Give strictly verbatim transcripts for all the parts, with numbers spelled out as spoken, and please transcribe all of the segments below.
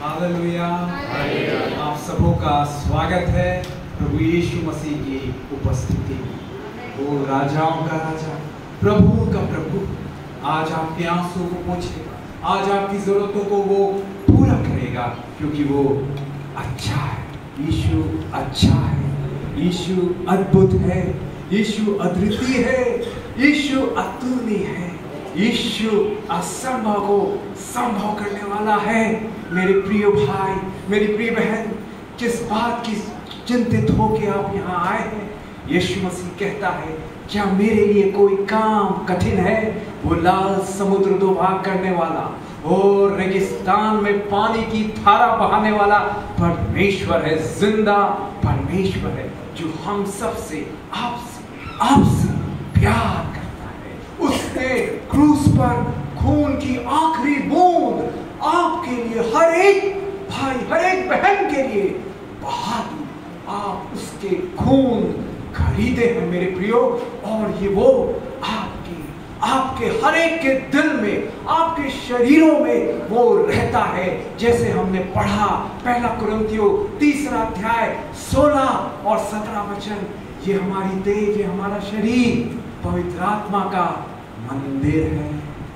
Hallelujah. आप सबों का स्वागत है प्रभु यीशु मसीह की उपस्थिति में। वो राजाओं का राजा, प्रभु का प्रभु आज आपके आंसू को पोंछेगा, आज आपकी जरूरतों को वो पूरा करेगा, क्योंकि वो अच्छा है। यीशु अच्छा है, यीशु अद्भुत है, यीशु अद्वितीय है, यीशु अतुलनीय है, यीशु असंभव को संभव करने वाला है। मेरे प्रिय भाई, मेरी प्रिय बहन, किस बात की चिंतित होकर आप यहाँ आए हैं? यीशु मसीह कहता है, क्या मेरे लिए कोई काम कठिन है? वो लाल समुद्र दो भाग करने वाला और रेगिस्तान में पानी की धारा बहाने वाला परमेश्वर है, जिंदा परमेश्वर है, जो हम सबसे आपसे आपसे प्यार करता है। उसने क्रूस पर खून की आखिरी बूंद आपके लिए, हर एक भाई, हर एक बहन के लिए बहा दी। आप उसके खून खरीदे हैं मेरे प्रियो, और ये वो आपके आपके हर एक के दिल में, आपके शरीरों में वो रहता है। जैसे हमने पढ़ा पहला कुरिन्थियों तीसरा अध्याय सोलह और सत्रह वचन, ये हमारी देह, ये हमारा शरीर पवित्र आत्मा का मंदिर है,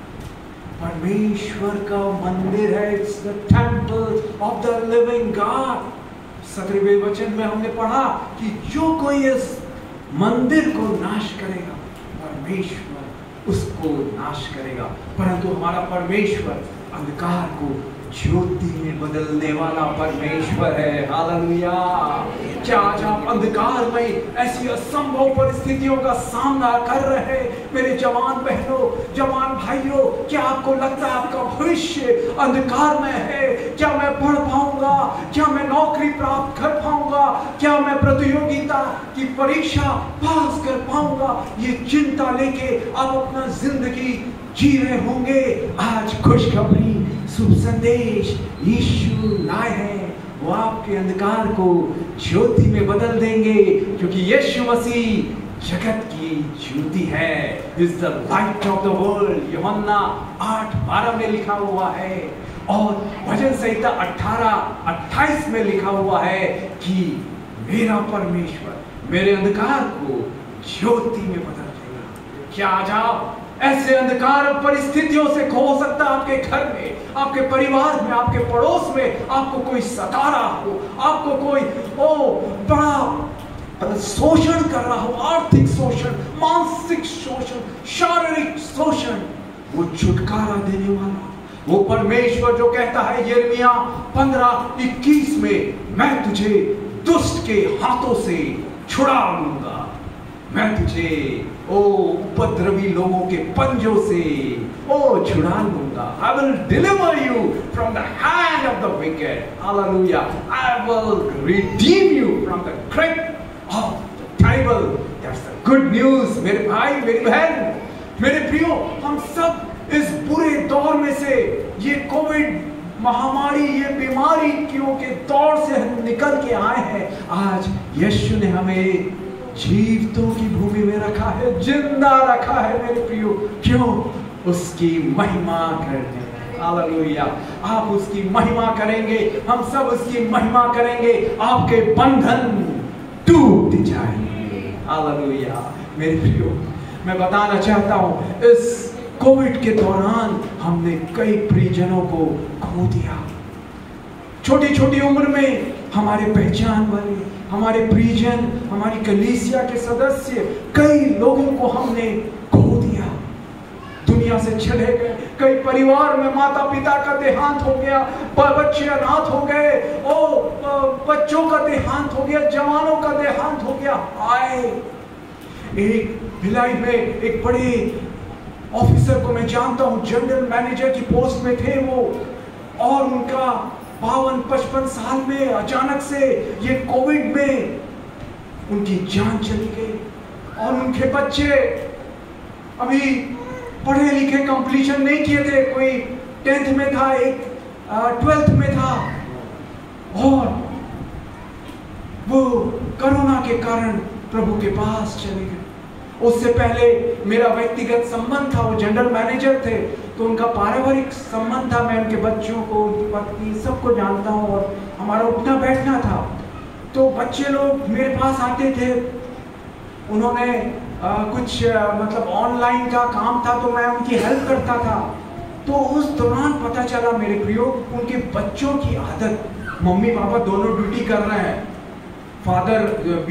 परमेश्वर का मंदिर है। It's the temple of the living God. सत्रहवें वचन में हमने पढ़ा कि जो कोई इस मंदिर को नाश करेगा, परमेश्वर उसको नाश करेगा। परंतु हमारा परमेश्वर अंधकार को ज्योति में बदलने वाला परमेश्वर है। हालेलुया। क्या आज आप अंधकार में ऐसी असंभव परिस्थितियों का सामना कर रहे हैं? मेरे जवान बहनों, जवान भाइयों, क्या आपको लगता है आपका भविष्य अंधकार में है? क्या मैं पढ़ पाऊंगा? क्या मैं नौकरी प्राप्त कर पाऊंगा? क्या मैं प्रतियोगिता की परीक्षा पास कर पाऊंगा? ये चिंता लेके आप अपना जिंदगी जी रहे होंगे। आज खुशखबरी, शुभ संदेश यीशु लाए हैं, वो आपके अंधकार को ज्योति में बदल देंगे, क्योंकि यीशु मसीह जगत की ज्योति है। Is the light of the world. यूहन्ना आठ बारह में लिखा हुआ है, और भजन संहिता अठारह अट्ठाईस में लिखा हुआ है कि मेरा परमेश्वर मेरे अंधकार को ज्योति में बदल देगा। क्या आज आप ऐसे अंधकार परिस्थितियों से खो सकता? आपके घर में, आपके परिवार में, आपके पड़ोस में आपको कोई सता रहा हो, आपको कोई ओ बड़ा शोषण कर रहा हो, आर्थिक शोषण, मानसिक शोषण, शारीरिक शोषण, वो छुटकारा देने वाला वो परमेश्वर जो कहता है यिर्मयाह पंद्रह इक्कीस में, मैं तुझे दुष्ट के हाथों से छुड़ा लूंगा, मैं तुझे ओ उपद्रवी लोगों के पंजों से ओ छुड़ा लूंगा। I will deliver you from the hand of the wicked. Hallelujah. I will redeem you from the grip of the terrible. That's the good news. मेरे भाई, मेरी बहन, मेरे प्रियो, हम सब इस बुरे दौर में से, ये कोविड महामारी, ये बीमारी के दौर से हम निकल के आए हैं। आज यीशु ने हमें जीवितों की भूमि में रखा है, जिंदा रखा है मेरे प्रियो। क्यों? उसकी महिमा करने। हालेलुया। आप उसकी महिमा करेंगे, हम सब उसकी महिमा करेंगे, आपके बंधन टूट जाएंगे। हालेलुया। मेरे प्रियो, मैं बताना चाहता हूं, इस कोविड के दौरान हमने कई परिजनों को खो दिया। छोटी छोटी उम्र में हमारे पहचान वाले, हमारे परिजन, हमारी कलीसिया के सदस्य, कई लोगों को हमने खो दिया, दुनिया से चले गए। कई परिवार में माता पिता का देहांत हो गया, बच्चे अनाथ हो गए, ओ बच्चों का देहांत हो गया, जवानों का देहांत हो गया। आए एक भिलाई में एक बड़े ऑफिसर को मैं जानता हूं, जनरल मैनेजर की पोस्ट में थे वो, और उनका बावन पचपन साल में अचानक से ये कोविड में उनकी जान चली गई। और उनके बच्चे अभी पढ़े लिखे कंप्लीशन नहीं किए थे, कोई टेंथ में था, एक ट्वेल्थ में था, और वो कोरोना के कारण प्रभु के पास चले गए। उससे पहले मेरा व्यक्तिगत संबंध था, वो जनरल मैनेजर थे, तो उनका पारिवारिक संबंध था। मैं उनके बच्चों को, उनकी पत्नी, सबको जानता हूँ और हमारा उठना बैठना था। तो बच्चे लोग मेरे पास आते थे, उन्होंने आ, कुछ आ, मतलब ऑनलाइन का काम था तो मैं उनकी हेल्प करता था। तो उस दौरान पता चला मेरे प्रियो, उनके बच्चों की आदत, मम्मी पापा दोनों ड्यूटी कर रहे हैं, फादर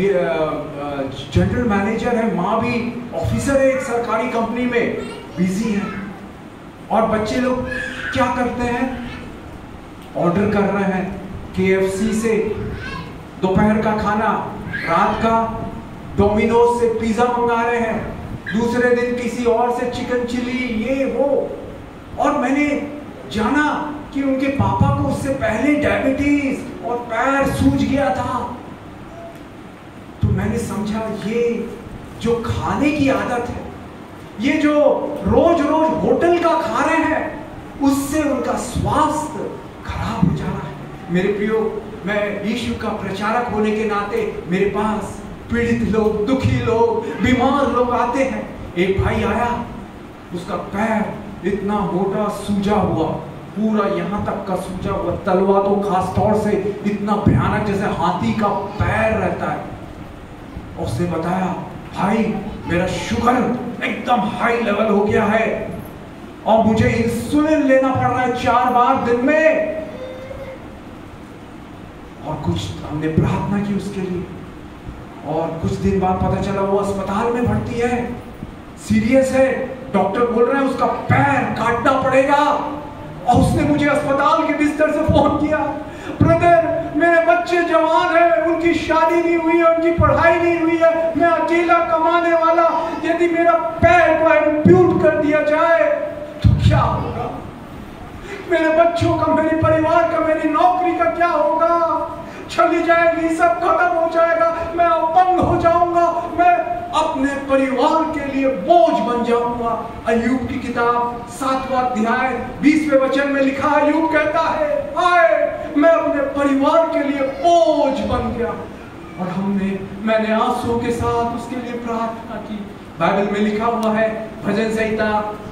जनरल मैनेजर है, माँ भी ऑफिसर है एक सरकारी कंपनी में, बिजी है, और बच्चे लोग क्या करते हैं, ऑर्डर कर रहे हैं के एफ सी से दोपहर का खाना, रात का डोमिनोज से पिज्जा मंगा रहे हैं, दूसरे दिन किसी और से चिकन चिली, ये वो। और मैंने जाना कि उनके पापा को उससे पहले डायबिटीज और पैर सूज गया था। तो मैंने समझा ये जो खाने की आदत है, ये जो रोज रोज होटल का खा रहे हैं, उससे उनका स्वास्थ्य खराब हो जा रहा है। मेरे प्रियो, मैं यीशु का प्रचारक होने के नाते मेरे पास पीड़ित लोग, दुखी लोग, बीमार लोग आते हैं। एक भाई आया, उसका पैर इतना मोटा सूजा हुआ, पूरा यहां तक का सूजा हुआ, तलवा तो खास तौर से इतना भयानक जैसे हाथी का पैर रहता है। उसने बताया, भाई मेरा शुगर एकदम हाई लेवल हो गया है और मुझे इंसुलिन लेना पड़ रहा है चार बार दिन में। और कुछ हमने प्रार्थना की उसके लिए, और कुछ दिन बाद पता चला वो अस्पताल में भर्ती है, सीरियस है, डॉक्टर बोल रहे हैं उसका पैर काटना पड़ेगा। और उसने मुझे अस्पताल के बिस्तर से फोन किया, ब्रदर मेरे बच्चे जवान हैं, उनकी शादी नहीं हुई है, उनकी पढ़ाई नहीं हुई है, मैं अकेला कमाने वाला, यदि मेरा पैर को एम्प्यूट कर दिया जाए तो क्या होगा, मेरे बच्चों का, मेरे परिवार का, मेरी नौकरी का क्या होगा, चली जाएगी, सब खत्म हो जाएगा, मैं अपंग हो जाऊंगा, मैं अपने परिवार के लिए बोझ बन जाऊंगा। अय्यूब की किताब सातवां अध्याय बीसवें वचन में लिखा, अय्यूब कहता है, हाय मैं अपने परिवार के लिए बोझ बन गया। और हमने मैंने आंसुओं के साथ उसके लिए प्रार्थना की। बाइबल में लिखा हुआ है, भजन संहिता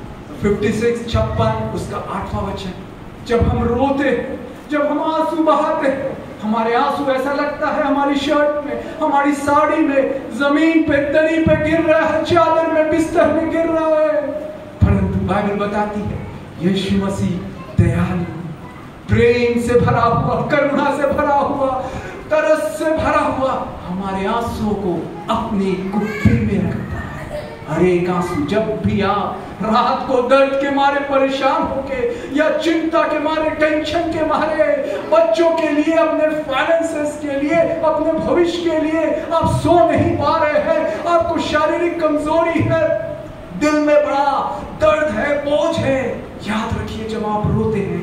छप्पन छप्पन उसका आठवां वचन, जब हम रोते, जब हम आंसू बहाते, हमारे आंसू ऐसा लगता है हमारी शर्ट में, हमारी साड़ी में, जमीन पे, दरी पे गिर रहा है, चादर में, बिस्तर में गिर रहा है। परंतु बाइबल बताती है यीशु मसीह दयालु, प्रेम से भरा हुआ, करुणा से भरा हुआ, तरस से भरा हुआ, हमारे आंसुओं को अपनी कुप्पी में रखता है। हर एक आंसू, जब भी आप रात को दर्द के मारे परेशान होके, या चिंता के मारे, टेंशन के मारे, बच्चों के लिए, अपने फाइनेंसेस के लिए, अपने भविष्य के लिए आप सो नहीं पा रहे हैं, आपको शारीरिक कमजोरी है, दिल में बड़ा दर्द है, बोझ है, याद रखिए जब आप रोते हैं,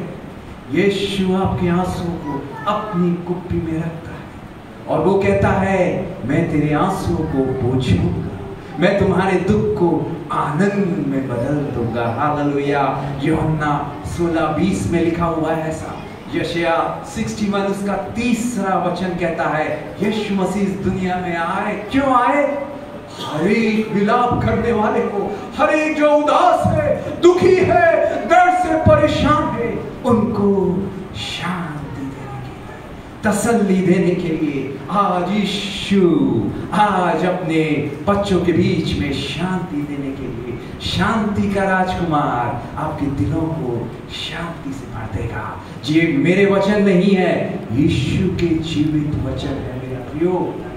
यीशु आपके आंसुओं को अपनी कुप्पी में रखता है और वो कहता है, मैं तेरे आंसुओं को पोंछूंगा, मैं तुम्हारे दुख को आनंद में बदल दूंगा। हालेलुया। यूहन्ना सोलह बीस में लिखा हुआ है ऐसा। यशायाह इकसठ उसका तीसरा वचन कहता है, यीशु मसीह इस दुनिया में आए, क्यों आए? हर एक विलाप करने वाले को, हर एक जो उदास है, दुखी है, दर्द से परेशान है, उनको शांति देने के लिए, तसल्ली देने के लिए आज यीशु आज अपने बच्चों के बीच में शांति देने के लिए, शांति का राजकुमार आपके दिलों को शांति से भर देगा। ये मेरे वचन नहीं है, यीशु के जीवित वचन है मेरा प्रियो।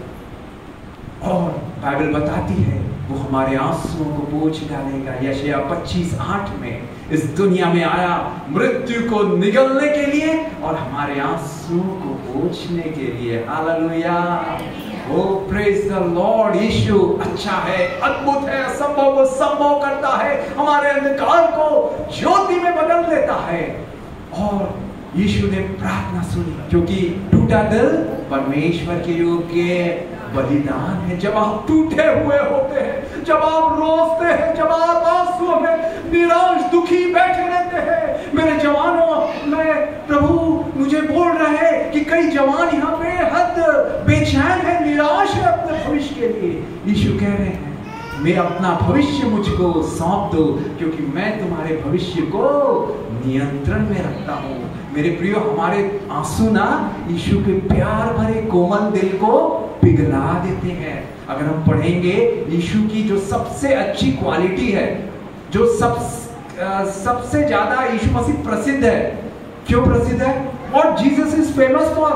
और बाइबल बताती है वो हमारे आंसुओं को पोंछ डालेगा। यशायाह पच्चीस आठ में इस दुनिया में आया मृत्यु को निगलने के लिए और हमारे आंसुओं को पोंछने के लिए। Hallelujah. O praise the Lord. यीशु अच्छा है, अद्भुत है, असंभव को संभव करता है, हमारे अंधकार को ज्योति में बदल देता है। और यीशु ने प्रार्थना सुनी, क्योंकि टूटा दिल परमेश्वर के योग्य बलिदान है। जब आप टूटे हुए होते हैं, जब आप रोते हैं, जब आप आंसुओं में निराश दुखी बैठे रहते हैं, मेरे जवानों, मैं प्रभु मुझे बोल रहे हैं कि कई जवान यहाँ पे हद बेचैन है, निराश है अपने भविष्य के लिए। यीशु कह रहे हैं मैं अपना भविष्य मुझको सौंप दो, क्योंकि मैं तुम्हारे भविष्य को नियंत्रण में रखता हूँ। मेरे प्रियो, हमारे आंसू ना यीशु के प्यार भरे कोमल दिल को पिघला देते हैं। अगर हम पढ़ेंगे यीशु की जो सबसे अच्छी क्वालिटी है, जो सब सबसे ज्यादा यीशु मसीह प्रसिद्ध है, क्यों प्रसिद्ध है? और जीसस इज फेमस फॉर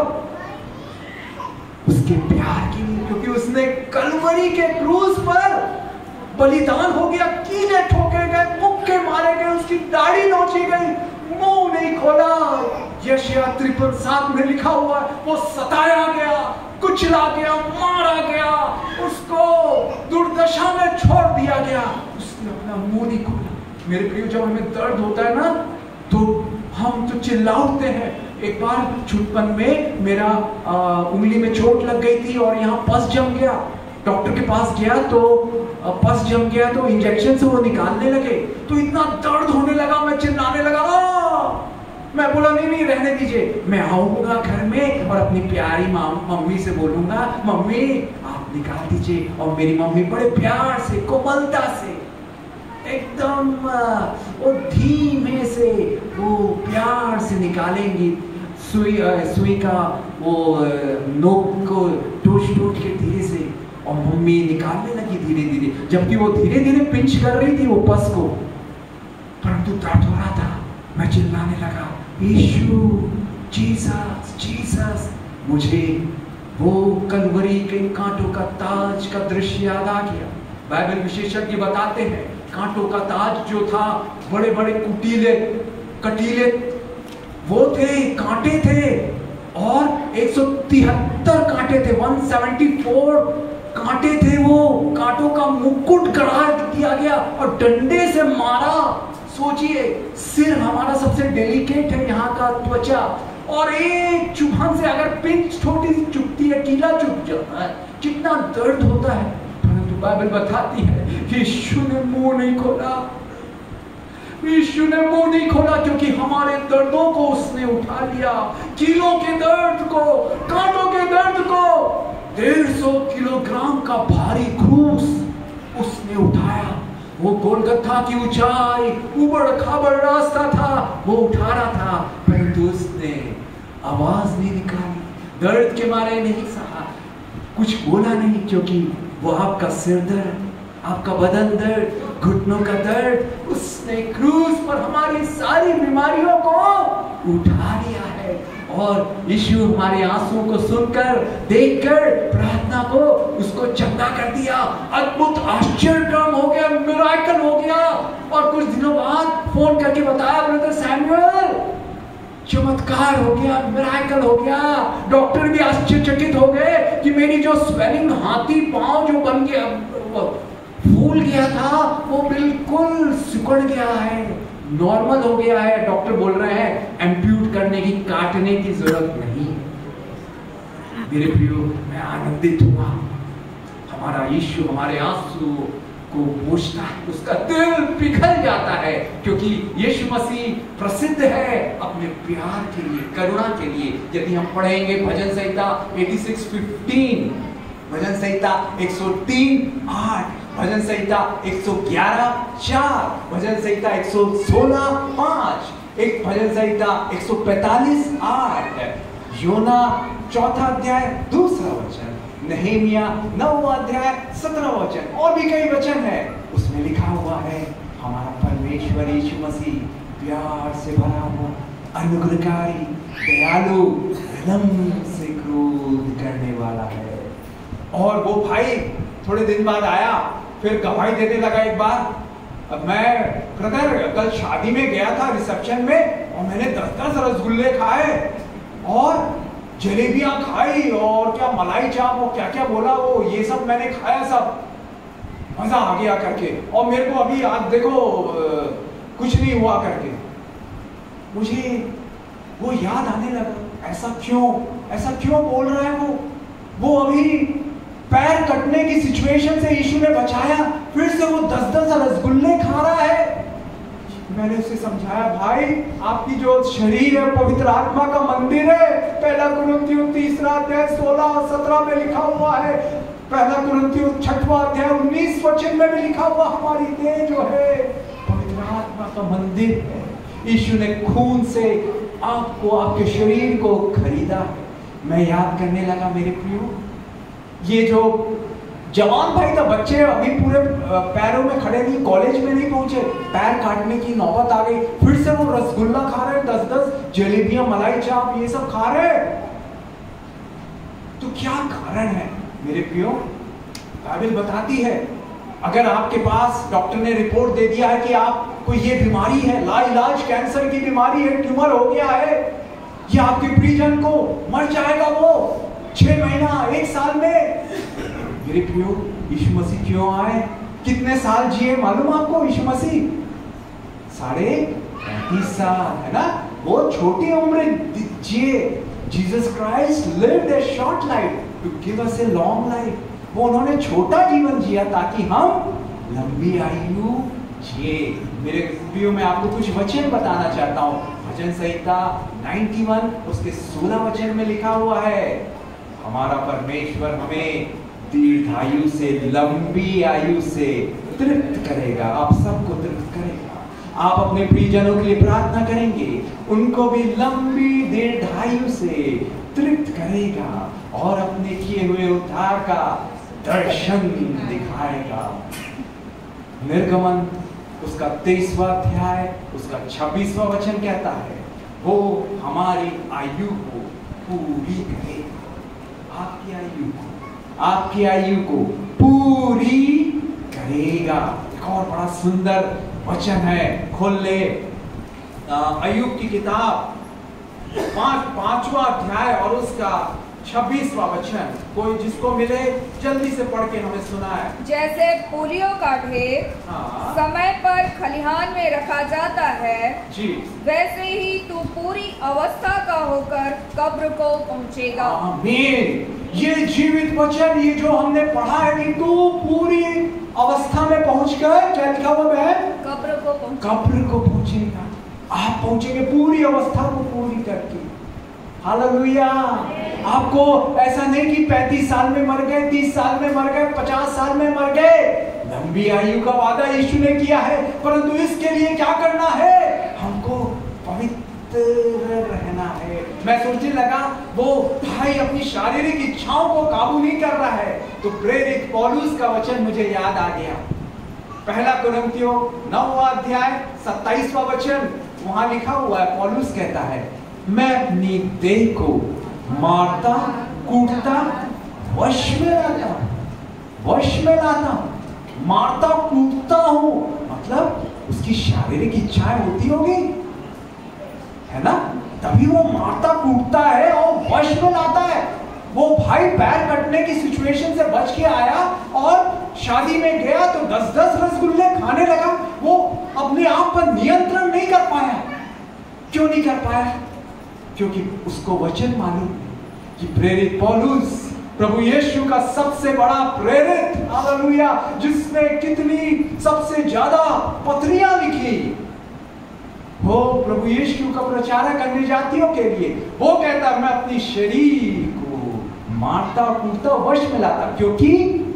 उसके प्यार के लिए, क्योंकि उसने कलवरी के क्रूस पर बलिदान हो गया, कीले ठोके गए, मुक्के मारे गए, उसकी दाढ़ी नोची गई, मुंह नहीं खोला। यशायाह तिरपन सात में लिखा हुआ है, वो सताया गया, कुचला गया, मारा गया, उसको दुर्दशा में छोड़ दिया गया, उसने अपना मुंह नहीं खोला। मेरे प्रियो, जब हमें दर्द होता है ना, तो हम तो चिल्ला उठते हैं। एक बार छुटपन में मेरा आ, उंगली में चोट लग गई थी और यहाँ पस जम गया। डॉक्टर के पास गया तो आ, पस जम गया, तो इंजेक्शन से वो निकालने लगे, तो इतना दर्द होने लगा, मैं चिल्लाने लगा। आ! मैं बोला नहीं नहीं रहने दीजिए, मैं आऊंगा घर में और अपनी प्यारी मम्मी से बोलूंगा, मम्मी आप निकाल दीजिए। और मेरी मम्मी बड़े प्यार से, कोमलता से, एकदम वो धीमे से, वो प्यार से निकालेंगी। सुई सुई का वो नोक को टूट टूट के धीरे से, और मम्मी निकालने लगी धीरे धीरे, जबकि वो धीरे धीरे पिंच कर रही थी वो पस को, परंतु दर्द हो रहा था। मैं चिल्लाने लगा, यीशु, जीसस, जीसस। मुझे वो कलवरी के कांटों का ताज का दृश्य याद आ गया। बाइबल विशेषज्ञ बताते हैं, कांटों का ताज जो था, बड़े बड़े कुटीले कटीले वो थे, कांटे थे, और एक सौ तिहत्तर कांटे थे, एक सौ चौहत्तर कांटे थे। वो कांटों का मुकुट गढ़ा दिया गया और डंडे से मारा। सोचिए, सिर हमारा सबसे डेलिकेट है, यहाँ का त्वचा, और एक चुभन से अगर पिंच छोटी सी चुभती है, कीला चुभ जाता है, कितना दर्द होता है। परंतु बाइबल बताती है कि यीशु ने मुंह नहीं खोला, यीशु ने मुंह नहीं खोला, क्योंकि हमारे दर्दों को उसने उठा लिया। कीलों के दर्द को, कांटों के दर्द को, डेढ़ सौ किलोग्राम का भारी क्रूस उसने उठाया। वो गोलगत्था की ऊंचाई, उबड़ खाबड़ रास्ता था, वो उठा रहा था, परंतु उसने आवाज नहीं निकाली, दर्द के मारे नहीं सहा, कुछ बोला नहीं, क्योंकि वो आपका सिर दर्द, आपका बदन दर्द, घुटनों का दर्द, उसने क्रूस पर हमारी सारी बीमारियों को उठा लिया है। और यीशु हमारे आंसुओं को सुनकर, देखकर, प्रार्थना को उसको चंगा कर दिया। अद्भुत आश्चर्यक्रम हो गया, मिराकल हो गया। और कुछ दिनों बाद फोन करके बताया, ब्रदर सैमुअल, चमत्कार हो गया, मिराकल हो गया। डॉक्टर भी आश्चर्यचकित हो गए कि मेरी जो स्वेलिंग, हाथी पांव जो बन गया, फूल गया था, वो बिल्कुल सिकुड़ गया है, नॉर्मल हो गया है। डॉक्टर बोल रहे हैं एम्प्यूट करने की, काटने की जरूरत नहीं। मेरे प्रियो, मैं आनंदित हुआ। हमारा यीशु हमारे आंसू को पोंछता है, उसका दिल पिघल जाता है, क्योंकि यीशु मसीह प्रसिद्ध है अपने प्यार के लिए, करुणा के लिए। यदि हम पढ़ेंगे भजन संहिता छियासी पंद्रह, भजन संहिता एक सौ तीन आठ, भजन संहिता एक सौ ग्यारह चार, भजन संहिता एक सौ सोलह पाँच, एक भजन संहिता एक सौ पैंतालीस आठ, योना चौथा अध्याय दूसरा वचन, नहेमिया नौवां अध्याय सत्रह वचन, और भी कई वचन है। उसमें लिखा हुआ है, हमारा परमेश्वर यीशु मसीह प्यार से भरा हुआ, अनुग्रहकारी, दयालु, विनम्र से क्रोध करने वाला है। और वो भाई थोड़े दिन बाद आया, फिर गवाही देने लगा। एक बार अब मैं ब्रदर कल शादी में गया था, रिसेप्शन में, और मैंने दस दस रसगुल्ले खाए और जलेबियां खाई और क्या मलाई चाप, वो क्या क्या बोला, वो ये सब मैंने खाया, सब मजा आ गया करके। और मेरे को अभी आज देखो कुछ नहीं हुआ करके, मुझे वो याद आने लगा, ऐसा क्यों, ऐसा क्यों बोल रहा है वो वो अभी पैर कटने की सिचुएशन से यीशु ने बचाया, फिर से वो दस दस रसगुल्ले खा रहा है। मैंने उसे समझाया, भाई आपकी जो शरीर है पवित्र आत्मा का मंदिर है, पहला कुरिन्थियों तीसरा अध्याय सोलह और सत्रह में लिखा हुआ है, पहला कुरिन्थियों छठवां अध्याय उन्नीस वचन में भी लिखा हुआ, हमारी देह जो है पवित्र आत्मा का मंदिर है। यीशु ने खून से आपको, आपके शरीर को खरीदा है। मैं याद करने लगा मेरे प्रियो, ये जो जवान भाई था, बच्चे अभी पूरे पैरों में खड़े नहीं, कॉलेज में नहीं पहुंचे, पैर काटने की नौबत आ गई, फिर से वो रसगुल्ला खा रहे, दस दस जलेबियां, मलाई चाप, ये सब खा रहे। तो क्या कारण है मेरे प्रियो? बाइबल बताती है, अगर आपके पास डॉक्टर ने रिपोर्ट दे दिया है कि आपको ये बीमारी है, लाइलाज कैंसर की बीमारी है, ट्यूमर हो गया है, या आपके परिजन को मर जाएगा वो छह महीना एक साल में, मेरे प्रियो यीशु मसीह क्यों आए? कितने साल जिए मालूम आपको यीशु मसीह? साढ़े पैंतीस साल, है ना? वो छोटी उम्र जिए। Jesus Christ lived a short life to give us a long life. वो उन्होंने छोटा जीवन जिया ताकि हम लंबी आयु जिए। मेरे प्रियो, मैं आपको कुछ वचन बताना चाहता हूँ। भजन संहिता इक्यानवे उसके सोलह वचन में लिखा हुआ है, हमारा परमेश्वर हमें दीर्घायु से, लंबी आयु से तृप्त करेगा। आप सबको तृप्त करेगा। आप अपने प्रियजनों के लिए प्रार्थना करेंगे, उनको भी लंबी दीर्घायु से तृप्त करेगा और अपने किए हुए उद्धार का दर्शन दिखाएगा। निर्गमन उसका तेईसवां अध्याय उसका छब्बीसवां वचन कहता है, वो हमारी आयु को पूरी करेगा। आपकी आयु को आपकी आयु को पूरी करेगा। एक और बड़ा सुंदर वचन है, खोल ले अय्यूब की किताब पांच पांचवा अध्याय और उसका छब्बीसवां वचन। कोई जिसको मिले जल्दी से पढ़ के हमें सुनाए। जैसे पोलियो का ढेर हाँ। समय पर खलिहान में रखा जाता है जी, वैसे ही तू पूरी अवस्था का होकर कब्र को पहुंचेगा। आमीन। ये जीवित वचन, ये जो हमने पढ़ा है कि तू पूरी अवस्था में पहुंच गए, क्या लिखा हुआ है? कब्र को पहुंच कब्र को पहुंचेगा। आप पहुंचेंगे पूरी अवस्था को पूरी करके। हालेलुया। आपको ऐसा नहीं कि पैंतीस साल में मर गए, तीस साल में मर गए, पचास साल में मर गए। लंबी आयु का वादा यीशु ने किया है, परंतु इसके लिए क्या करना है? हमको पवित्र रहना है। मैं सोचने लगा, वो भाई अपनी शारीरिक इच्छाओं को काबू नहीं कर रहा है, तो प्रेरित पौलुस का वचन मुझे याद आ गया। पहला कुरिन्थियों नौवां अध्याय सत्ताईसवां वचन, वहां लिखा हुआ है, पौलुस कहता है, मैं अपनी देह को मारता कूटता वश में लाता वश में लाता मारता कूटता हूं। मतलब उसकी शारीरिक इच्छाएं होती होगी, है ना? तभी वो मारता कूटता है और वश में लाता है। वो भाई पैर कटने की सिचुएशन से बच के आया और शादी में गया तो दस दस रसगुल्ले खाने लगा। वो अपने आप पर नियंत्रण नहीं कर पाया। क्यों नहीं कर पाया? क्योंकि उसको वचन मालूम कि प्रेरित पौलुस, प्रभु यीशु का सबसे बड़ा प्रेरित, हालेलुया, जिसने कितनी सबसे ज्यादा पत्रियां लिखी, वो प्रभु यीशु का प्रचार करने जातियों के लिए, वो कहता मैं अपनी शरीर को मारता कूटता वश में लाता, क्योंकि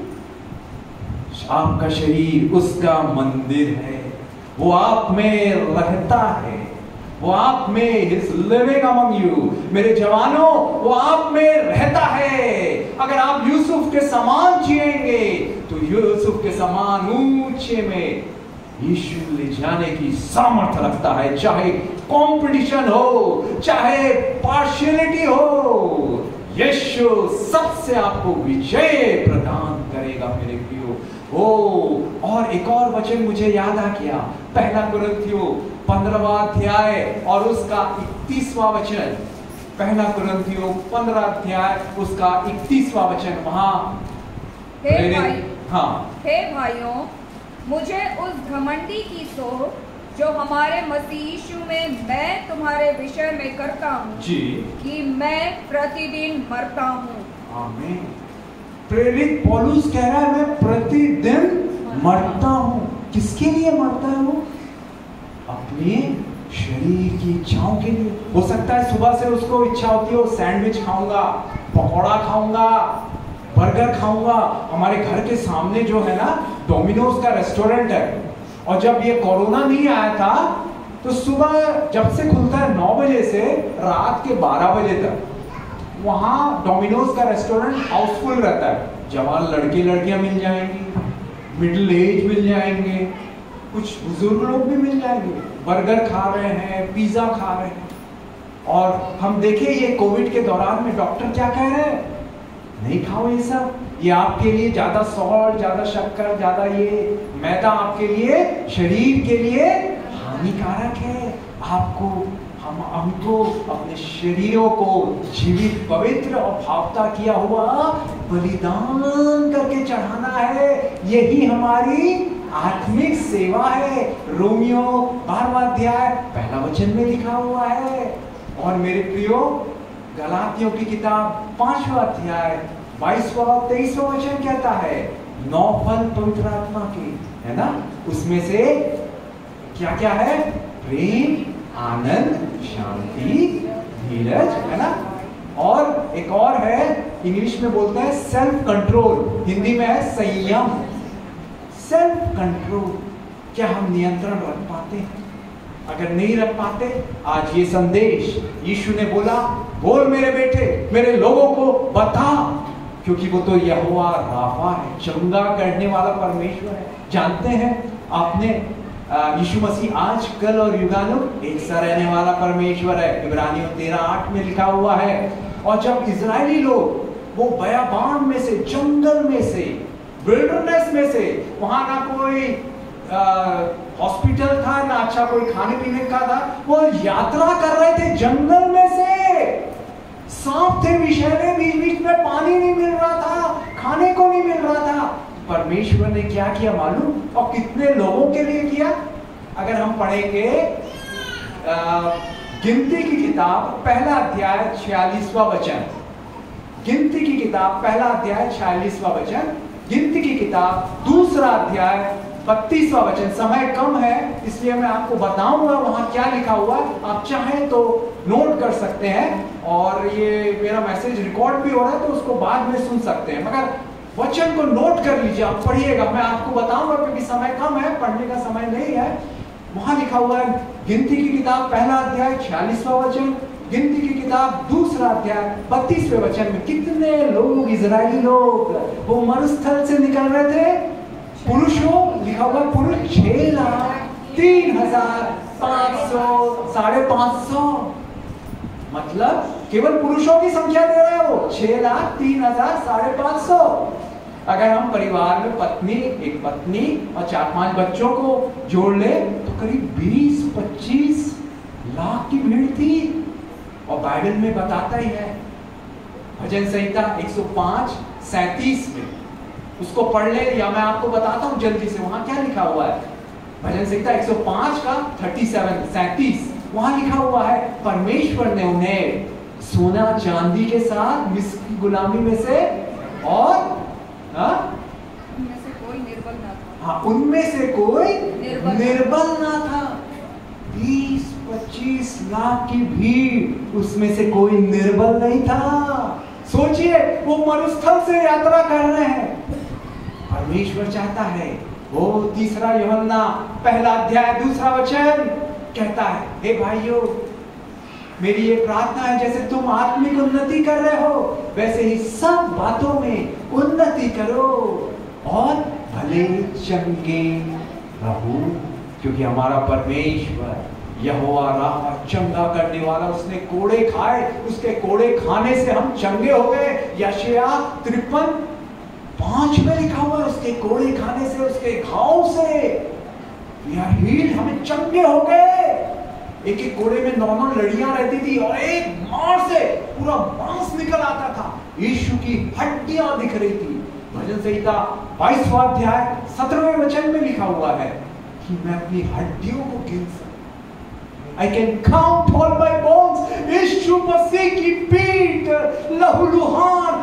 आपका शरीर उसका मंदिर है, वो आप में रहता है, वो आप में is living among you। मेरे जवानों, वो आप में रहता है। अगर आप यूसुफ के समान जिएंगे तो यूसुफ के समान ऊंचे में यीशु ले जाने की सामर्थ्य रखता है। चाहे कंपटीशन हो, चाहे पार्शियलिटी हो, यीशु सबसे आपको विजय प्रदान करेगा मेरे प्रियो। ओ, और एक और वचन मुझे याद आ गया, पहला कुरिन्थियों पंद्रहवां अध्याय और उसका इकतीसवां वचन। पहला कुरिन्थियों पंद्रह अध्याय उसका इकतीसवां वचन। वहां हे भाई, हाँ, हे भाइयों, मुझे उस घमंडी की सोच जो हमारे मसीह यीशु में मैं तुम्हारे विषय में करता हूँ जी, कि मैं प्रतिदिन मरता हूँ। आमीन। प्रेरित पौलुस कह रहा है मैं प्रतिदिन मरता हूँ। किसके लिए मरता है वो? अपने शरीर की इच्छाओं के लिए। हो सकता है सुबह से उसको इच्छा होती हो सैंडविच खाऊंगा, पकौड़ा खाऊंगा, बर्गर खाऊंगा। हमारे घर के सामने जो है ना डोमिनोज का रेस्टोरेंट है, और जब ये कोरोना नहीं आया था तो सुबह जब से खुलता है नौ बजे से रात के बारह बजे तक वहाँ डोमिनोज का रेस्टोरेंट हाउसफुल रहता है। जवान लड़के लड़कियां मिल जाएंगी, मिडिल एज मिल जाएंगे, कुछ बुजुर्ग लोग भी मिल जाएंगे, बर्गर खा रहे हैं, पिज्जा खा रहे हैं। और हम देखें ये कोविड के दौरान में डॉक्टर क्या कह रहे हैं, नहीं खाओ ये सब, ये आपके लिए ज्यादा सॉल्ट, ज्यादा शक्कर, ज्यादा ये मैदा आपके लिए शरीर के लिए हानिकारक है। आपको हम हमको अपने शरीरों को जीवित, पवित्र और भावता किया हुआ बलिदान करके चढ़ाना है। यही हमारी आत्मिक सेवा है। रोमियो बारहवां अध्याय पहला वचन में लिखा हुआ है। और मेरे प्रियो, गलातियों की किताब पांचवा अध्याय बाईसवां और तेईसवां वचन कहता है नौ फल पवित्र आत्मा के, है ना, उसमें से क्या क्या है? प्रेम, आनंद, शांति, धीरज, है ना। और एक और है, इंग्लिश में बोलते हैं सेल्फ कंट्रोल, हिंदी में है संयम। सेल्फ कंट्रोल, क्या हम नियंत्रण रख पाते हैं? अगर नहीं रख पाते, आज ये संदेश यीशु ने बोला, बोल मेरे बेटे, मेरे लोगों को बता, क्योंकि वो तो यहोवा राफा है, चंगा करने वाला परमेश्वर है। जानते हैं आपने, यीशु मसीह आज, कल और युगानुग एक सा रहने वाला परमेश्वर है। इब्रानियों तेरह आठ में लिखा हुआ है। और जब इजरायली लोग वो बयाबान में से, जंगल में से, विल्डरनेस में से, वहां ना कोई हॉस्पिटल था, ना अच्छा कोई खाने पीने का था, वो यात्रा कर रहे थे जंगल में से, सांप थे, विषैले, बीच बीच में पानी नहीं मिल रहा था, खाने को नहीं मिल रहा था। परमेश्वर ने क्या किया मालूम? और कितने लोगों के लिए किया? अगर हम पढ़ेंगे गिनती की किताब पहला अध्याय छियालीसवां वचन, गिनती की किताब पहला अध्याय छियालीसवां वचन, गिनती की किताब दूसरा अध्याय बत्तीसवां वचन। समय कम है इसलिए मैं आपको बताऊंगा वहां क्या लिखा हुआ। आप चाहें तो नोट कर सकते हैं, और ये मेरा मैसेज रिकॉर्ड भी हो रहा है तो उसको बाद में सुन सकते हैं, मगर वचन को नोट कर लीजिए, आप पढ़िएगा, मैं आपको बताऊंगा क्योंकि समय कम है, पढ़ने का समय नहीं है। वहां लिखा हुआ है गिनती की किताब पहला अध्याय छियालीसवां वचन, गिनती की किताब दूसरा अध्याय बत्तीसवें वचन में कितने लोग, इजरायली लोग, वो मरुस्थल से निकल रहे थे। पुरुषों, लिखा हुआ पुरुष छह लाख तीन हजार पांच सौ साढ़े पांच सौ, मतलब केवल पुरुषों की संख्या दे रहा है वो, छह लाख तीन हजार साढ़े पांच सौ। अगर हम परिवार में पत्नी, एक पत्नी और चार पांच बच्चों को जोड़ ले तो करीब बीस पच्चीस लाख की भीड़ थी। और बाइबल में बताता ही है, भजन संहिता एक सौ पाँच सैंतीस में, उसको पढ़ ले, या मैं आपको बताता हूं जल्दी से, वहां क्या लिखा हुआ है। भजन संहिता एक सौ पाँच का सैंतीस सैंतीस, वहां लिखा हुआ है, परमेश्वर ने उन्हें सोना चांदी के साथ मिस्र की गुलामी में से और हाँ उनमें से कोई निर्बल ना था। हाँ, उनमें से कोई निर्बल, निर्बल ना था। बीस पच्चीस लाख की भीड़, उसमें से कोई निर्बल नहीं था। सोचिए, वो मरुस्थल से यात्रा कर रहे हैं। परमेश्वर चाहता है, वो तीसरा यूहन्ना पहला अध्याय दूसरा वचन कहता है, हे भाइयों, मेरी ये प्रार्थना है, जैसे तुम आत्मिक उन्नति कर रहे हो वैसे ही सब बातों में उन्नति करो और भले चंगे रहो, क्योंकि हमारा परमेश्वर यहोवा राफा, चंगा करने वाला, उसने कोड़े खाए, उसके कोड़े खाने से हम चंगे हो गए। यशायाह तिरपन पांच में लिखा हुआ है, उसके कोड़े खाने से, उसके घाव से वी आर हील्ड, हमें चंगे हो गए। एक एक कोड़े में नौ नौ लड़ियां रहती थी और एक मार से पूरा मांस निकल आता था, यीशु की हड्डियां दिख रही थी। भजन संहिता बाईसवां अध्याय सत्रहवें वचन में लिखा हुआ है कि मैं अपनी हड्डियों को गिन सकता, I can count all my bones। यीशु मसीह की पीठ, लहूलुहान,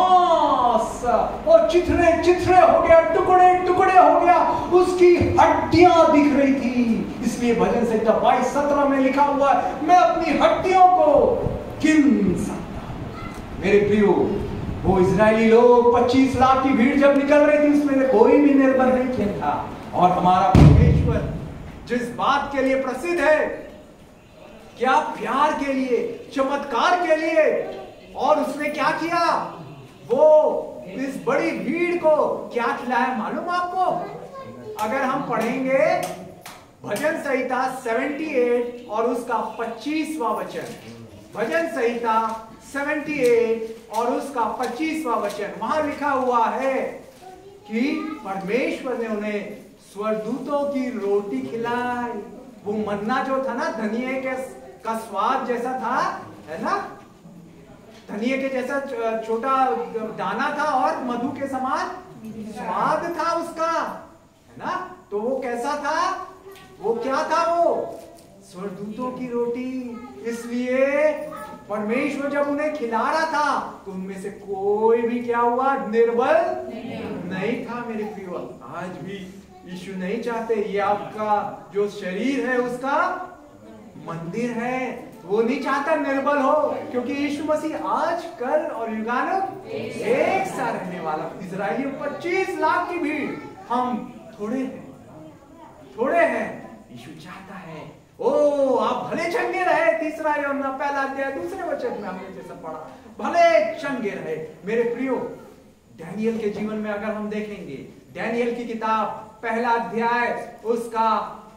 मांस और चिथड़े चिथड़े हो गया, टुकड़े टुकड़े हो गया, उसकी हड्डियां दिख रही थी। इसलिए भजन संहिता बाईस सत्रह में लिखा हुआ है, मैं अपनी हड्डियों को गिन सकता हूं। मेरे प्रियो, वो इजरायली लोग पच्चीस लाख की भीड़ जब निकल रही थी, उसमें कोई भी निर्बल नहीं था। और हमारा परमेश्वर जिस बात के लिए प्रसिद्ध है, क्या प्यार के लिए, चमत्कार के लिए, और उसने क्या किया, वो इस बड़ी भीड़ को क्या खिलाया मालूम आपको? अगर हम पढ़ेंगे भजन संहिता अठहत्तर और उसका पच्चीसवां वचन, भजन संहिता अठहत्तर और उसका पच्चीसवां वचन, वहां लिखा हुआ है कि परमेश्वर ने उन्हें स्वर्गदूतों की रोटी खिलाई। वो मन्ना जो था ना, धनिये के का स्वाद जैसा था, है ना, धनिये के जैसा छोटा दाना था और मधु के समान स्वाद था उसका, है ना। तो वो कैसा था, वो क्या था, वो स्वर्गदूतों की रोटी। इसलिए परमेश्वर जब उन्हें खिला रहा था तो उनमें से कोई भी क्या हुआ, निर्बल नहीं था मेरे प्रियो। आज भी यीशु नहीं चाहते, ये आपका जो शरीर है उसका मंदिर है, वो नहीं चाहता निर्बल हो, क्योंकि यीशु मसीह आज, कल और युगानुग एक सा रहने वाला। इजरायलियों पच्चीस लाख की भीड़, हम थोड़े हैं, थोड़े हैं। यीशु चाहता है ओ आप भले चंगे रहे, तीसरा यूहन्ना पहला अध्याय दूसरे वचन में हमने जैसा पढ़ा, भले चंगे रहे मेरे प्रियो। डैनियल के जीवन में अगर हम देखेंगे, डैनियल की किताब पहला अध्याय उसका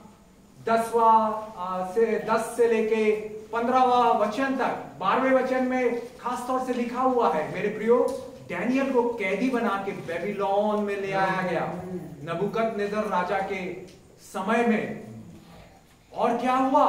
दसवां से दस से लेके पंद्रहवा वचन तक, बारहवें वचन में खास तौर से लिखा हुआ है मेरे प्रियो, डैनियल को कैदी बना के बेबीलोन में ले आया गया नबूकदनेस्सर राजा के समय में। और क्या हुआ,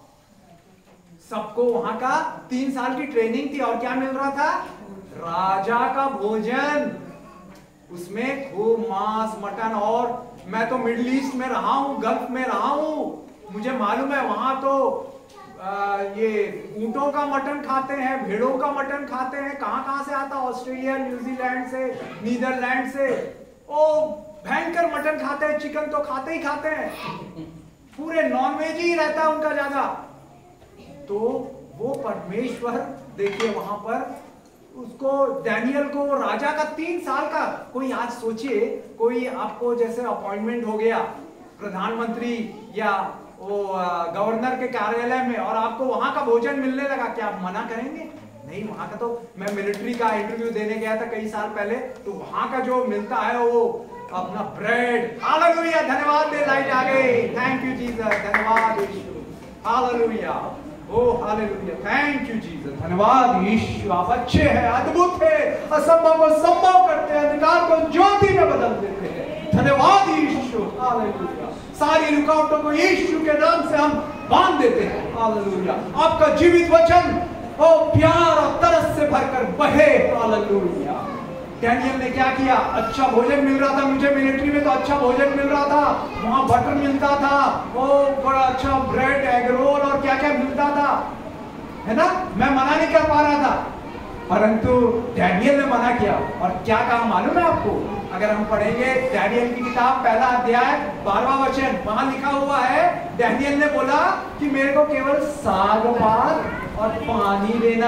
सबको वहां का तीन साल की ट्रेनिंग थी, और क्या मिल रहा था, राजा का भोजन, उसमें खूब मांस मटन। और मैं तो मिडिल ईस्ट में रहा हूं, गल्फ में रहा हूं, मुझे मालूम है वहां तो आ, ये ऊंटों का मटन खाते हैं, भेड़ों का मटन खाते हैं। कहां कहां से आता, ऑस्ट्रेलिया, न्यूजीलैंड से, नीदरलैंड से। ओ भयंकर मटन खाते हैं, चिकन तो खाते ही खाते हैं, पूरे नॉनवेज ही रहता है उनका ज्यादा। तो वो परमेश्वर देखिए वहां पर उसको, डैनियल को, राजा का तीन साल का, कोई आज सोचिए कोई आपको जैसे अपॉइंटमेंट हो गया प्रधानमंत्री या वो गवर्नर के कार्यालय में, और आपको वहां का भोजन मिलने लगा, क्या आप मना करेंगे? नहीं। वहां का तो, मैं मिलिट्री का इंटरव्यू देने गया था कई साल पहले, तो वहां का जो मिलता है वो अपना ब्रेड, हालेलुया, धन्यवाद दे, लाइट आ गई, थैंक यू जीसस, धन्यवाद यीशु, hallelujah, O hallelujah, thank you Jesus, धन्यवाद यीशु, आप अच्छे हैं, अद्भुत है, असंभव को संभव करते हैं, अंधकार को ज्योति में बदल देते हैं, धन्यवाद यीशु, हालेलुया। सारी रुकावटों को यीशु के नाम से हम बांध देते हैं, हालेलुया। आपका जीवित वचन ओ प्यार और तरस से भरकर बहे, हालेलुया। डैनियल ने क्या किया, अच्छा भोजन मिल रहा था, मुझे मिलिट्री में तो अच्छा भोजन मिल रहा था, वहां बटर मिलता था, वो बड़ा अच्छा ब्रेड, एग रोल और क्या क्या मिलता था, है ना। मैं मना नहीं कर पा रहा था, परंतु डैनियल ने मना किया। और क्या कहा मालूम है आपको, अगर हम पढ़ेंगे डैनियल की किताब पहला अध्याय बारहवां वचन, वहां लिखा हुआ है, डैनियल ने बोला कि मेरे को केवल साग पात और पानी देना,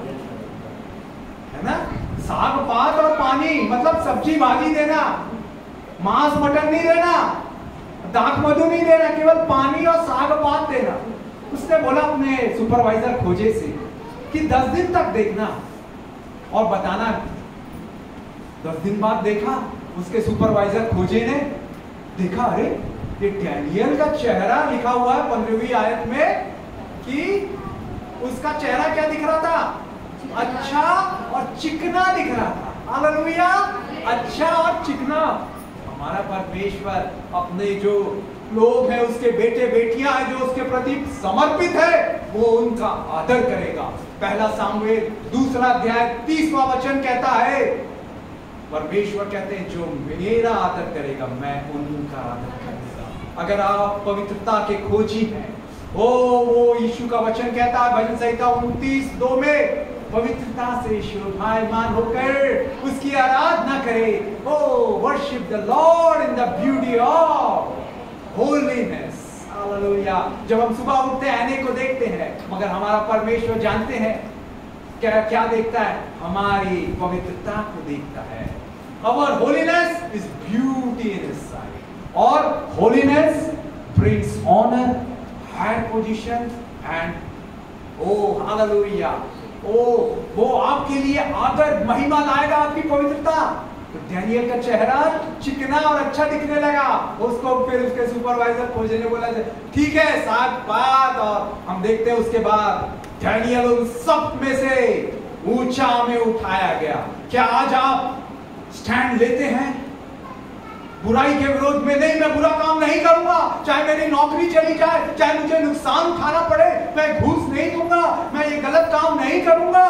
है ना, साग पात और पानी, मतलब सब्जी भाजी देना, मांस मटन नहीं देना, दाख मधु नहीं देना, केवल पानी और साग पात देना। उसने बोला अपने सुपरवाइजर खोजे से कि दस दिन तक देखना और बताना। दस दिन बाद देखा, उसके सुपरवाइजर खोजे ने देखा, अरे ये डैनियल का चेहरा लिखा हुआ है पंद्रहवीं आयत में कि उसका चेहरा क्या दिख रहा था, अच्छा और चिकना दिख रहा था, हालेलुया, अच्छा और चिकना। हमारा परमेश्वर अपने जो लोग हैं, उसके बेटे बेटियां हैं जो उसके प्रति समर्पित है, वो उनका आदर करेगा। पहला सामुएल दूसरा अध्याय तीसवां वचन कहता है, परमेश्वर कहते हैं जो मेरा आदर करेगा मैं उनका आदर करूंगा। अगर आप पवित्रता के खोजी हैं, ओ वो यीशु का वचन कहता है भजन संहिता उनतीस दो में, पवित्रता से शोभायमान होकर उसकी आराधना करे। O worship the Lord in the beauty of holiness, hallelujah. जब हम सुबह उठते हैं, आईने को देखते हैं, मगर हमारा परमेश्वर जानते हैं क्या क्या देखता है? हमारी पवित्रता को देखता है। Our holiness is beauty in His sight. और holiness brings honor, higher position and oh hallelujah, oh वो आपके लिए आदर महिमा लाएगा आपकी पवित्रता। तो डैनियल का चेहरा चिकना और अच्छा दिखने लगा। उसको फिर उसके सुपरवाइजर खोजे ने बोला ठीक है सात बात, और हम देखते हैं उसके बाद डैनियल उन सब में से ऊंचा में उठाया गया। क्या आज आप स्टैंड लेते हैं बुराई के विरोध में? नहीं, मैं बुरा काम नहीं करूंगा, चाहे मेरी नौकरी चली जाए, चाहे मुझे नुकसान उठाना पड़े, मैं घूस नहीं दूंगा, मैं ये गलत काम नहीं करूंगा।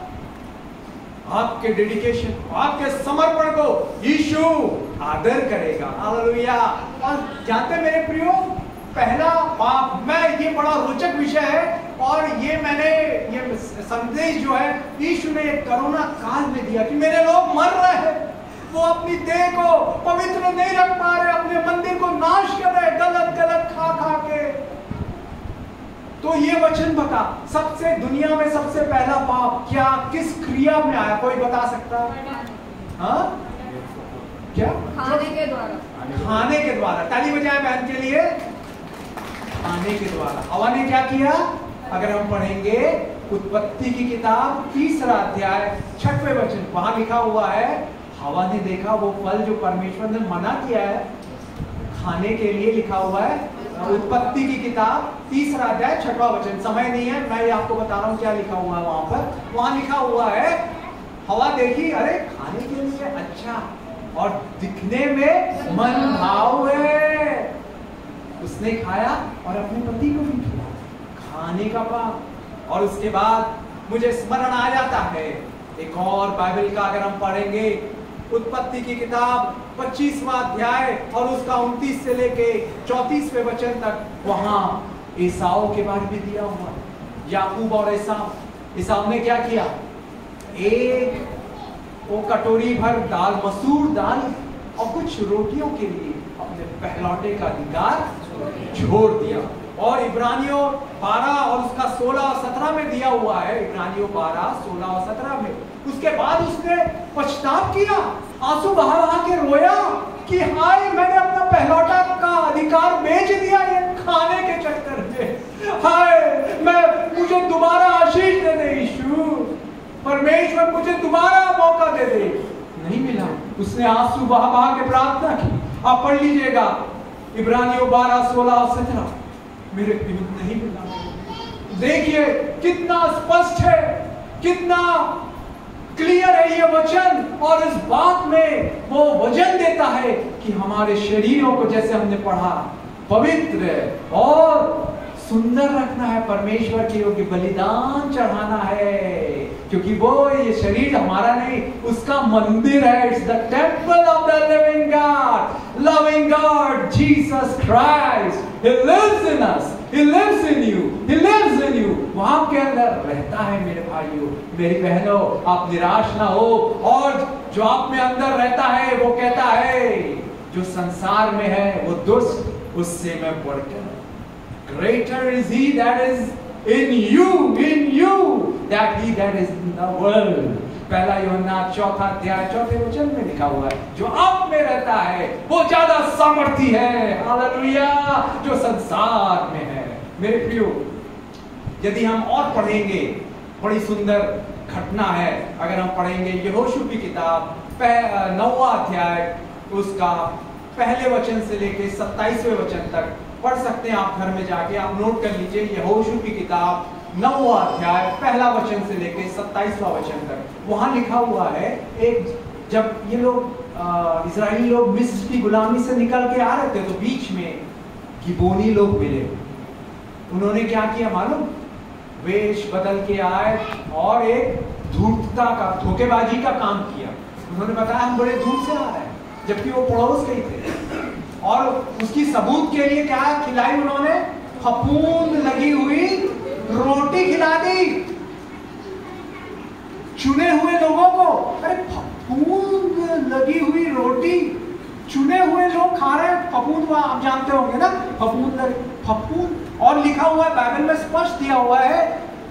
आपके डेडिकेशन, आपके समर्पण को यीशु आदर करेगा। हालेलुया। और जानते मेरे प्रियो, पहला पाप, मैं ये बड़ा रोचक विषय है और ये मैंने ये संदेश जो है यीशु ने कोरोना काल में दिया कि मेरे लोग मर रहे हैं, वो अपनी देह को पवित्र नहीं रख पा रहे, अपने मंदिर को नाश कर रहे, गलत गलत खा खा के। तो ये वचन बता, सबसे दुनिया में सबसे पहला पाप क्या किस क्रिया में आया? कोई बता सकता है? हाँ क्या? खाने के द्वारा। खाने के द्वारा। ताली बजाएं बहन के लिए। खाने के द्वारा हवा ने क्या किया? अगर हम पढ़ेंगे उत्पत्ति की किताब तीसरा अध्याय छठवें वचन, वहां लिखा हुआ है हवा ने देखा वो फल जो परमेश्वर ने मना किया है खाने के लिए, लिखा हुआ है उत्पत्ति की किताब तीसरा अध्याय छठवां वचन। समय नहीं है, मैं आपको बता रहा हूं क्या लिखा हुआ है वहां पर। वहां लिखा हुआ है हवा देखी, अरे खाने के लिए अच्छा और दिखने में मन भाव है, उसने खाया और अपने पति को भी खिलाया। खाने का पाप। और उसके बाद मुझे स्मरण आ जाता है एक और बाइबल का, अगर हम पढ़ेंगे उत्पत्ति की किताब पच्चीसवां अध्याय और उसका उनतीस से लेके चौंतीसवें वचन तक, वहां एसाव के बारे में दिया हुआ है, याकूब और एसाव। एसाव ने क्या किया? एक वो कटोरी भर दाल, मसूर दाल और कुछ रोटियों के लिए अपने पहलौठे का अधिकार छोड़ दिया। और इब्रानियों बारह और उसका सोलह और सत्रह में दिया हुआ है, इब्रानियों बारह सोलह और सत्रह में। उसके बाद उसने पछतावा किया, आंसू बहा बहा के रोया कि हाय मैंने अपना पहलौठा का अधिकार बेच दिया ये खाने के चक्कर में। हाय मैं मुझे दोबारा आशीष दे दे यीशु, परमेश्वर मुझे दोबारा मौका दे दे। नहीं मिला। उसने आंसू बहा बहा के प्रार्थना की। आप पढ़ लीजिएगा इब्रानियों बारह सोलह और सत्रह। मेरे विरुद्ध नहीं मिला। देखिए कितना स्पष्ट है, कितना क्लियर है ये वचन। और इस बात में वो वचन देता है कि हमारे शरीरों को, जैसे हमने पढ़ा, पवित्र और सुंदर रखना है, परमेश्वर के योग्य बलिदान चढ़ाना है, क्योंकि वो ये शरीर हमारा नहीं, उसका मंदिर है। It's the temple of the living God, loving God Jesus Christ. He lives in us, He lives in you, He lives in you। वो आपके अंदर रहता है मेरे भाइयों, मेरी बहनों। आप निराश ना हो। और जो आप में अंदर रहता है वो कहता है जो संसार में है वो दुष्ट, उससे मैं बढ़कर, greater is he that is in you, in you, that he that is in the world। पहला यूहन्ना चौथा अध्याय चौथे वचन में लिखा हुआ है जो आप में रहता है वो ज्यादा सामर्थी है, हालेलुया, जो संसार में है। मेरे प्रियो, यदि हम और पढ़ेंगे, बड़ी सुंदर घटना है। अगर हम पढ़ेंगे यहोशू की किताब नौवां अध्याय, उसका पहले वचन से लेके सत्ताईसवें वचन तक पढ़ सकते हैं आप घर में जाके, आप नोट कर लीजिए। यहोशू की किताब नौवां अध्याय पहला वचन से लेके सत्ताईसवां वचन तक। वहां लिखा हुआ है, एक जब ये लोग इजरायली लोग मिस्र की गुलामी से निकल के आ रहे थे तो बीच में गिबोनी लोग मिले। उन्होंने क्या किया मालूम? वेश बदल के आए और एक धूर्तता का, धोखेबाजी का काम किया। उन्होंने बताया हम बड़े दूर से आ रहे हैं, जबकि वो पड़ोस गए थे। और उसकी सबूत के लिए क्या खिलाई उन्होंने? फफूंद लगी हुई रोटी खिला दी चुने हुए लोगों को। अरे फफूंद लगी हुई रोटी चुने हुए लोग खा रहे हैं। फफूंद आप जानते होंगे ना, फफूंद फफूंद। और लिखा हुआ है बाइबल में, स्पष्ट दिया हुआ है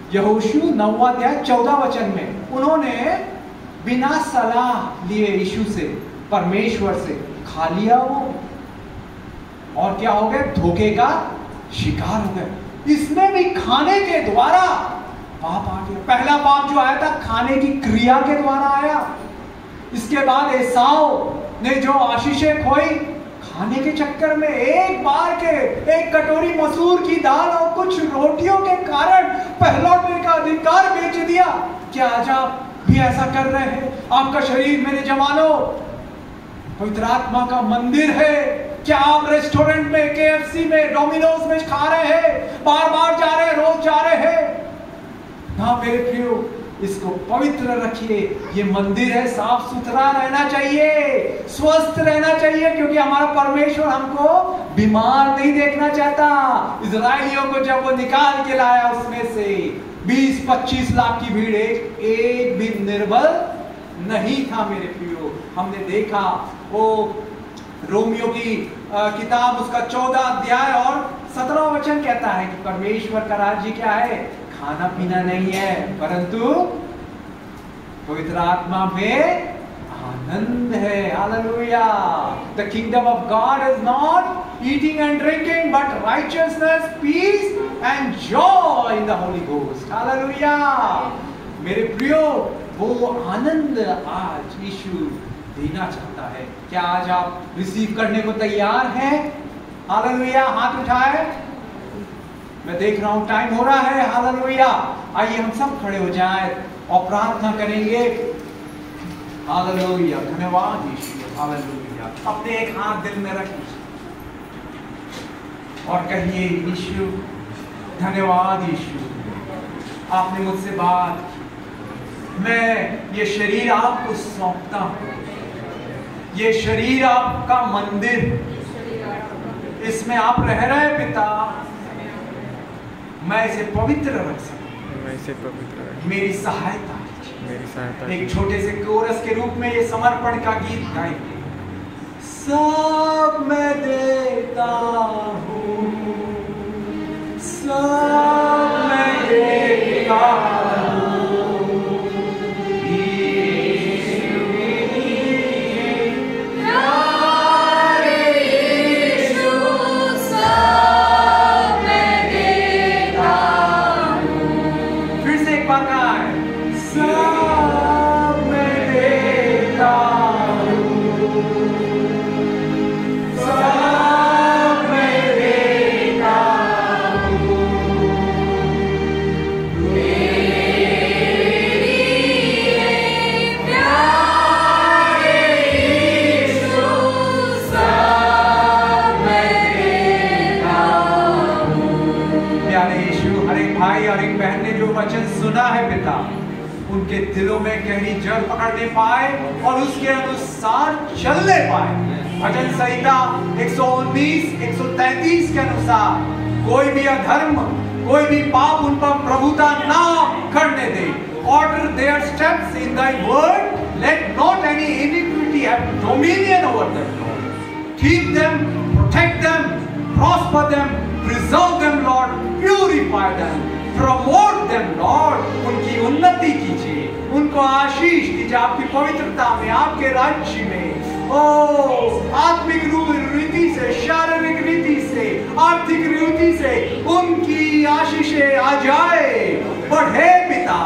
यहोशू नौवां अध्याय चौदह वचन में उन्होंने बिना सलाह लिए यीशु से, परमेश्वर से खा लिया वो, और क्या हो गए? धोखे का शिकार हो गए। इसमें भी खाने के द्वारा पाप आ गया। पहला पाप जो आया था खाने की क्रिया के द्वारा आया। इसके बाद एसाव ने जो आशीषें खोई खाने के चक्कर में, एक बार के एक कटोरी मसूर की दाल और कुछ रोटियों के कारण पहलौठने का अधिकार बेच दिया। क्या आज आप भी ऐसा कर रहे हैं? आपका शरीर मेरे जवानों पवित्र आत्मा का मंदिर है। क्या आप रेस्टोरेंट में, केएफसी में, डोमिनोज में खा रहे हैं, बार बार जा रहे हैं, रोज जा रहे हैं? हाँ मेरे प्रियो, इसको पवित्र रखिए। ये मंदिर है, साफ सुथरा रहना चाहिए, स्वस्थ रहना चाहिए, क्योंकि हमारा परमेश्वर हमको बीमार नहीं देखना चाहता। इजराइलियों को जब वो निकाल के लाया उसमें से बीस पच्चीस लाख की भीड़, एक, एक भी निर्बल नहीं था मेरे प्रियो। हमने देखा वो रोमियो की आ, किताब उसका चौदह अध्याय और सत्रह वचन कहता है कि परमेश्वर का राज्य क्या है? खाना पीना नहीं है, परंतु पवित्र आत्मा में आनंद है। Hallelujah. The kingdom of God is not eating and drinking but righteousness, peace and joy in the Holy Ghost. Hallelujah. मेरे प्रियो, वो आनंद आज यीशु देना चाहता है। क्या आज आप रिसीव करने को तैयार हैं? हालेलुया। हाथ उठाए। मैं देख रहा हूं टाइम हो रहा है। हालेलुया। आइए हम सब खड़े हो जाएं और प्रार्थना करेंगे। हालेलुया। धन्यवाद यीशु। हालेलुया। अपने एक हाथ दिल में रखिए और कहिए, यीशु धन्यवाद यीशु, आपने मुझसे बात की। मैं ये शरीर आपको सौंपता हूं। ये शरीर आपका मंदिर, इसमें आप रह रहे पिता। मैं इसे पवित्र रख सकूं, मैं इसे पवित्र रख, मेरी सहायता मेरी सहायता। एक छोटे से कोरस के रूप में ये समर्पण का गीत गाएंगे। सब मैं देता हूँ, सब मैं देता हूँ, सुना है पिता, उनके दिलों में गहरी जड़ पकड़ने पाए और उसके अनुसार चलने पाए। भजन संहिता एक सौ उन्नीस एक सौ तैंतीस के अनुसार कोई भी अधर्म, कोई भी पाप उन पर प्रभुता ना करने दे। Order their steps in thy word, let not any iniquity have dominion over them, Lord. Keep them, protect them, prosper them, preserve them, Lord, purify them, promote them, Lord. उनकी उन्नति कीजिए, उनको आशीष दीजिए आपकी पवित्रता में, आपके राज्य में। ओ आत्मिक रीति से, शारीरिक रीति से, आर्थिक रीति से उनकी आशीषें आ जाए। बढ़े पिता,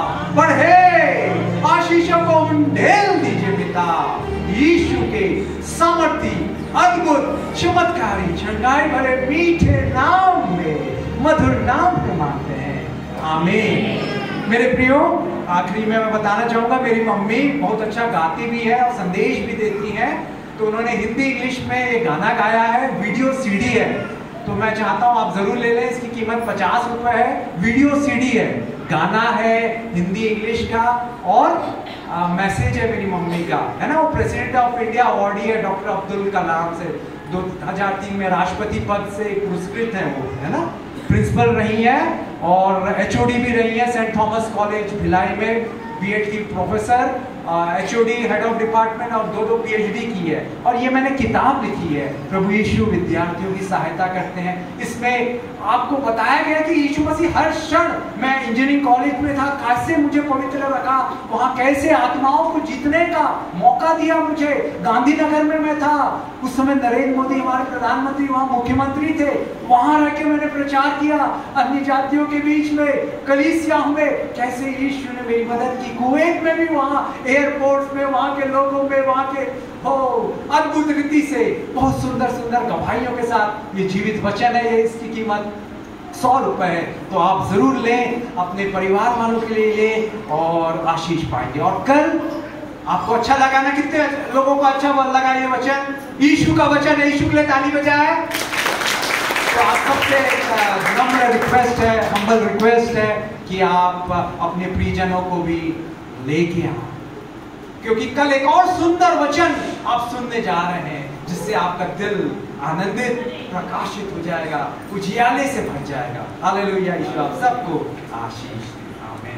बढ़े, आशीषों को ढेल दीजिए पिता। यीशु के सामर्थी, अद्भुत, चमत्कारी, चंगाई भरे मीठे नाम में, मधुर नाम में मांगते हैं, आमीन। मेरे प्रियो, आखिरी में मैं बताना चाहूंगा, मेरी मम्मी बहुत अच्छा गाती भी है और संदेश भी देती है। तो उन्होंने हिंदी इंग्लिश में एक गाना गाया है, वीडियो सीडी है। तो मैं चाहता हूं आप जरूर ले लें। इसकी कीमत पचास रुपए है। वीडियो सीडी है, गाना है हिंदी इंग्लिश का और आ, मैसेज है मेरी मम्मी का, है ना। वो प्रेसिडेंट ऑफ इंडिया अवार्डी है डॉक्टर अब्दुल कलाम से, दो हजार तीन में राष्ट्रपति पद से पुरस्कृत है वो, है ना। प्रिंसिपल रही है और एचओडी भी रही है सेंट थॉमस कॉलेज भिलाई में, बीएड की professor. H O D head of department और दो दो पी एच डी की है, और ये मैंने किताब लिखी है प्रभु यीशु विद्यार्थियों की सहायता करते हैं। इसमें आपको बताया गया कि यीशु मसीह हर क्षण, मैं इंजीनियरिंग कॉलेज में था, कैसे मुझे पवित्र रखा, वहाँ कैसे आत्माओं को जीतने का मौका दिया मुझे। गांधीनगर में मैं था, उस समय नरेंद्र मोदी हमारे प्रधानमंत्री वहाँ मुख्यमंत्री थे, वहाँ रह के मैंने प्रचार किया अन्य जातियों के बीच में, कलीसिया में, कैसे यीशु ने मेरी मदद की। कुवैत में भी वहाँ एयरपोर्ट में, वहाँ के लोगों में, वहाँ के हो अद्भुत रीति से बहुत सुंदर सुंदर गवाहियों के साथ। ये जीवित वचन है, ये इसकी कीमत सौ रुपए है, तो आप जरूर लें, अपने परिवार वालों के लिए लें और आशीष पाएंगे। और कल आपको अच्छा लगा ना? कितने लोगों को अच्छा लगा ये वचन? यीशु का वचन है, यीशु के लिए ताली बजाए। तो आप सबसे नम्र रिक्वेस्ट है, हम्बल रिक्वेस्ट है कि आप अपने प्रियजनों को भी लेके आओ, क्योंकि कल एक और सुंदर वचन आप सुनने जा रहे हैं जिससे आपका दिल आनंदित, प्रकाशित हो जाएगा, उजियाले से भर जाएगा। हालेलुया। यीशु आप सबको आशीष